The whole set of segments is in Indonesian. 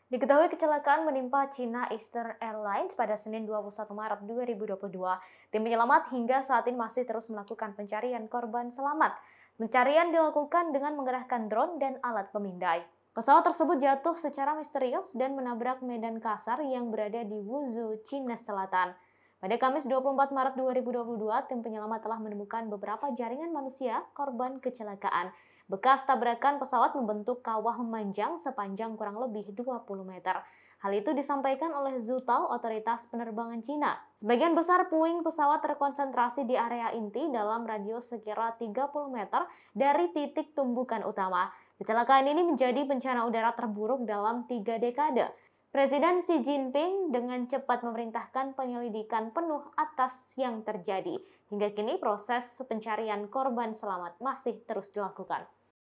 Diketahui kecelakaan menimpa China Eastern Airlines pada Senin 21 Maret 2022. Tim penyelamat hingga saat ini masih terus melakukan pencarian korban selamat. Pencarian dilakukan dengan mengerahkan drone dan alat pemindai. Pesawat tersebut jatuh secara misterius dan menabrak medan kasar yang berada di Wuzhou, China Selatan. Pada Kamis 24 Maret 2022, tim penyelamat telah menemukan beberapa jaringan manusia korban kecelakaan. Bekas tabrakan pesawat membentuk kawah memanjang sepanjang kurang lebih 20 meter. Hal itu disampaikan oleh Zhutao, otoritas penerbangan Cina. Sebagian besar puing pesawat terkonsentrasi di area inti dalam radius sekira 30 meter dari titik tumbukan utama. Kecelakaan ini menjadi bencana udara terburuk dalam 3 dekade. Presiden Xi Jinping dengan cepat memerintahkan penyelidikan penuh atas yang terjadi. Hingga kini proses pencarian korban selamat masih terus dilakukan.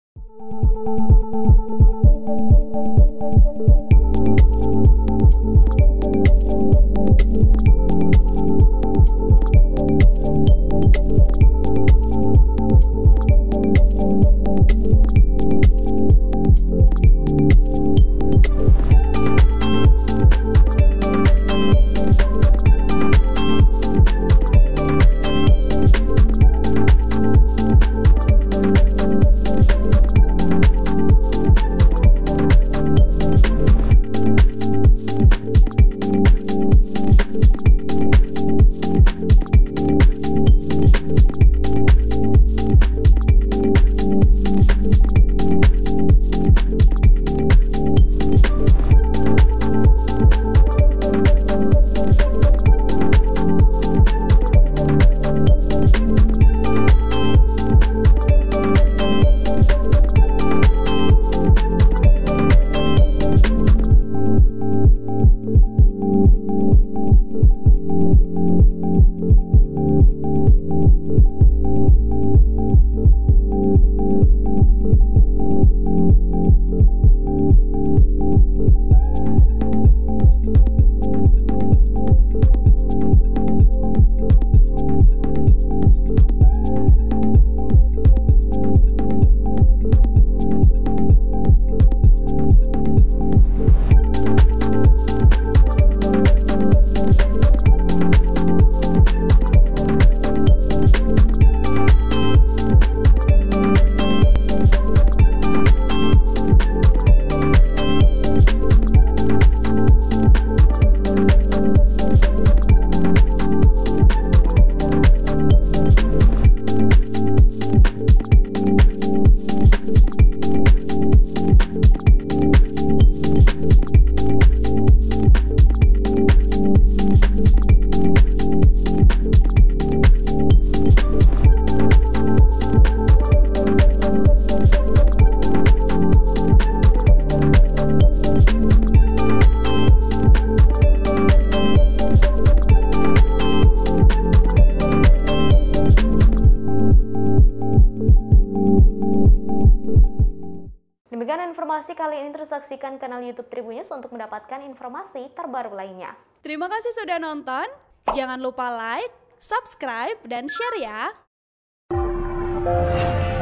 Demikian informasi kali ini, terus saksikan kanal YouTube Tribunnews untuk mendapatkan informasi terbaru lainnya. Terima kasih sudah nonton. Jangan lupa like, subscribe, dan share ya.